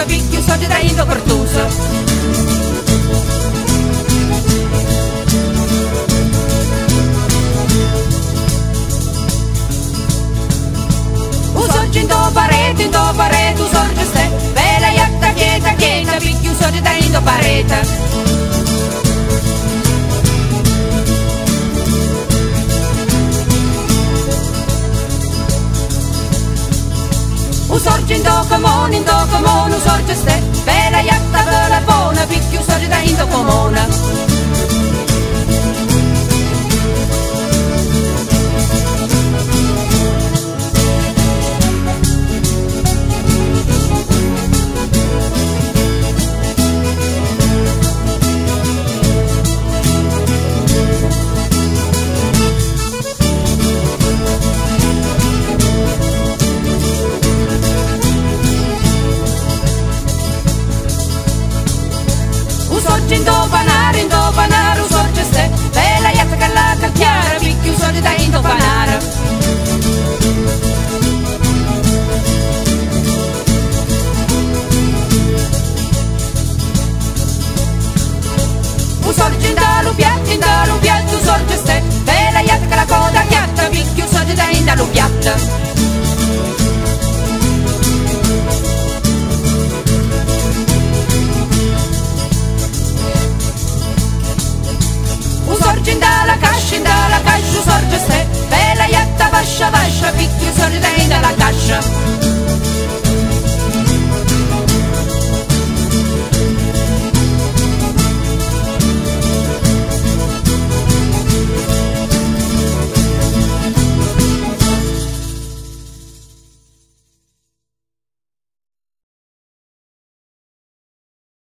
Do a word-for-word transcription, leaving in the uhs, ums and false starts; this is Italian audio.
portosa, picchio sorge da indo portosa. Un sorge in do parete, in do parete, un sorge ste, bella iatta chieta chieta, picchio sorge da indo parete. Un sorge in do comune, in do comune, un sorge ste, bella iatta bella buona, picchio sorge da indo comune. In do panare, in do panare, un sorge ste, bella iatta callata chiara, picchio un sorge da indo panare. Un sorge in dalu piatto, in dalu piatto, un sorge ste, bella iatta che la coda chiatta, picchio un sorge da indo piatto.